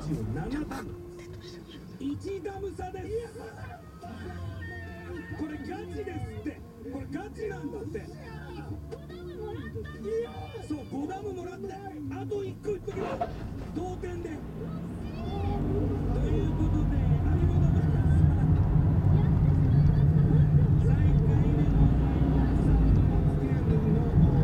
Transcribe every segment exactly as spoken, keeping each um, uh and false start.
じゅうななダム、いちダム差です。これガチですって。これガチなんだって。そう、ごダムもらってあといっこいっとけば同点で。ということでありがとうございます。再開でございます。罰ゲームの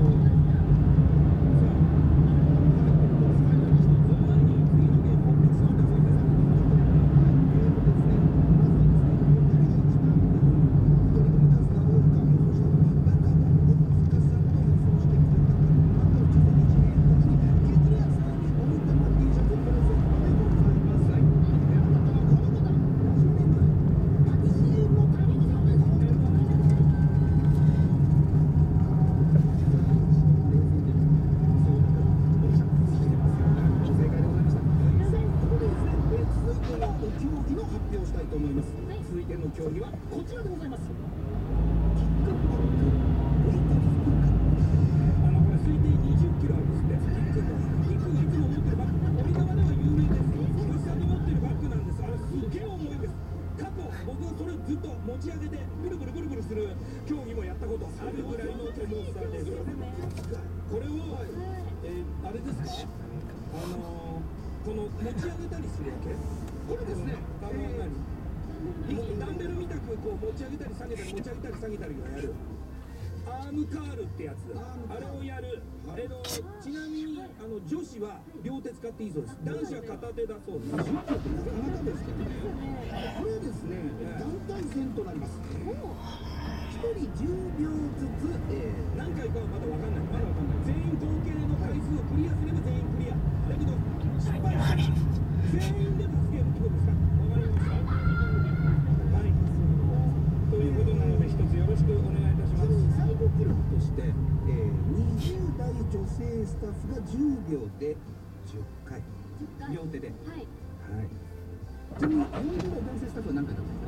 続いての競技はこちらでございます。キックバックウェイトリフト。あのこれ推定にじゅっキロあるんですって。キックバック。キックがいつも持ってるバッグ。沖縄では有名です。広さに持ってるバッグなんです。あれすげえ重いです。過去僕はそれずっと持ち上げてブルブルブルブルする競技もやったことあるぐらいの重さです。これを、えー、あれですか。あのー、この持ち上げたりするわけ。これですね。あの何？ダンベルみたくこう持ち上げたり下げたり持ち上げたり下げたりをやるアームカールってやつ、あれをやる。えのちなみにあの女子は両手使っていいそうです。男子は片手だそうです。じゅっキロってなかなかですけどね。これですね、団体戦となります。ひとりじゅうびょうずつ、えー、何回かはまだ分かんない。まだ分かんない。全員合計の回数をクリアすれば全員クリアだけど、失敗したら全員で罰ゲームってことですか。分かりました。はい、ということなので一つよろしくお願いいたします。最高記録として、えー、にじゅう代女性スタッフがじゅうびょうでじゅっかい、両手で、はい、はい。ちなみによんじゅう代男性スタッフは何回だったんですか。